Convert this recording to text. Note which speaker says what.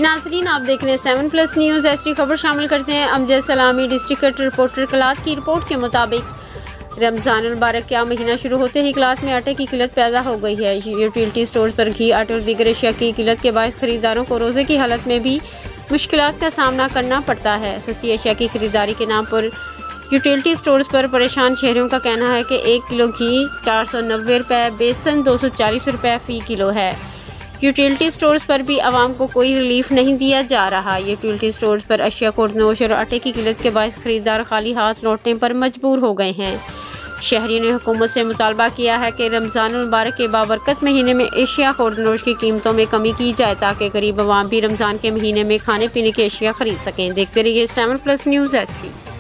Speaker 1: नाज़रीन, आप देख रहे हैं 7+ न्यूज़। ऐसी खबर शामिल करते हैं। Amjad Salami district reporter class की रिपोर्ट के मुताबिक रमज़ान मुबारक का महीना शुरू होते ही क्लास में आटे की किल्लत पैदा हो गई है। यूटिलिटी स्टोर पर घी, आटे और दीगर अशिया की किल्लत के बायस खरीदारों को रोज़े की हालत में भी मुश्किलात का सामना करना पड़ता है। सस्ती अशिया की खरीदारी के नाम पर यूटिलिटी स्टोर्स पर परेशान शहरियों का कहना है कि 1 किलो घी 490 रुपये, बेसन 240 रुपये फ़ी किलो है। यूटिलिटी स्टोर्स पर भी आवाम को कोई रिलीफ नहीं दिया जा रहा। यूटिलिटी स्टोर्स पर अशिया खुर्दनोश और आटे की किल्लत के बायस खरीदार खाली हाथ लौटने पर मजबूर हो गए हैं। शहरियों ने हुकूमत से मुतालबा किया है कि रमज़ान मुबारक के बाबरकत महीने में अशिया खुर्दनोश की कीमतों में कमी की जाए ताकि गरीब आवाम भी रमज़ान के महीने में खाने पीने की अशिया खरीद सकें। देखते रहिए 7+ न्यूज़।